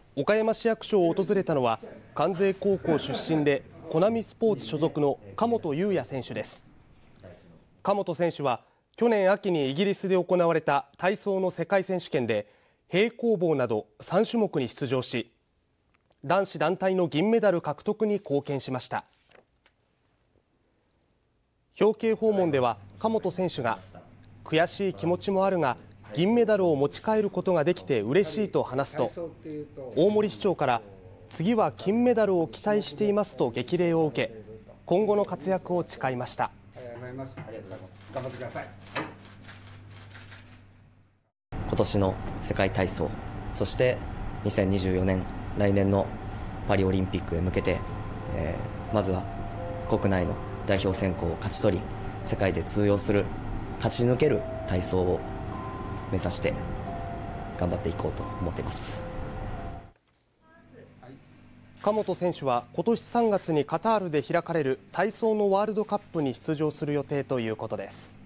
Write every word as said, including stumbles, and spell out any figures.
岡山市役所を訪れたのは関西高校出身でコナミスポーツ所属の神本雄也選手です。神本選手は去年秋にイギリスで行われた体操の世界選手権で平行棒などさん種目に出場し、男子団体の銀メダル獲得に貢献しました。表敬訪問では神本選手が悔しい気持ちもあるが銀メダルを持ち帰ることができて嬉しいと話すと、大森市長から次は金メダルを期待していますと激励を受け、今後の活躍を誓いました。 頑張ってください。 今年の世界体操、そしてにせんにじゅうよねん来年のパリオリンピックへ向けて、えー、まずは国内の代表選考を勝ち取り、世界で通用する勝ち抜ける体操を目指して頑張っていこうと思っています。 神本選手は今年さんがつにカタールで開かれる体操のワールドカップに出場する予定ということです。